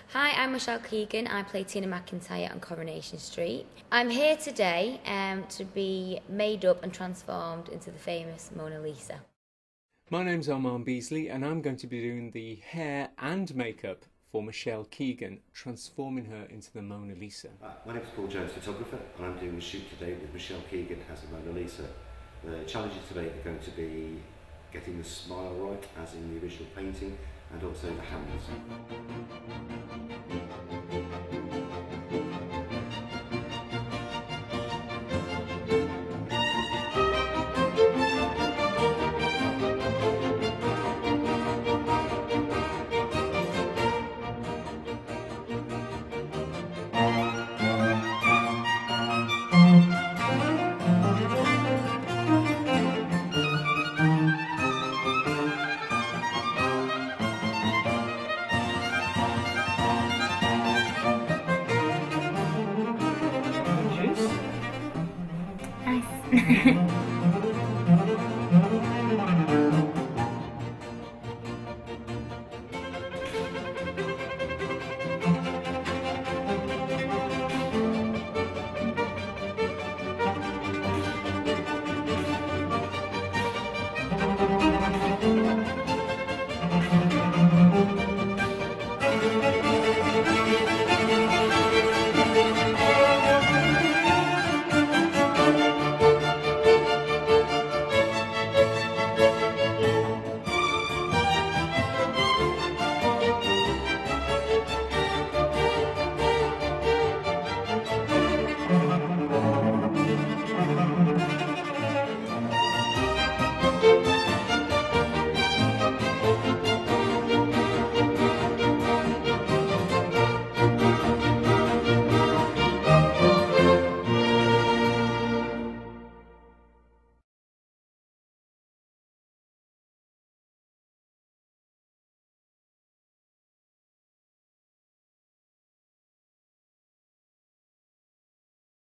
Hi, I'm Keegan. I play Tina McIntyre on Coronation Street. I'm here today to be made up and transformed into the famous Mona Lisa. My name's Armand Beasley and I'm going to be doing the hair and makeup for Keegan, transforming her into the Mona Lisa. My name's Paul Jones, photographer, and I'm doing a shoot today with Keegan as a Mona Lisa. The challenges today are going to be getting the smile right, as in the original painting, and also the hands. Nice.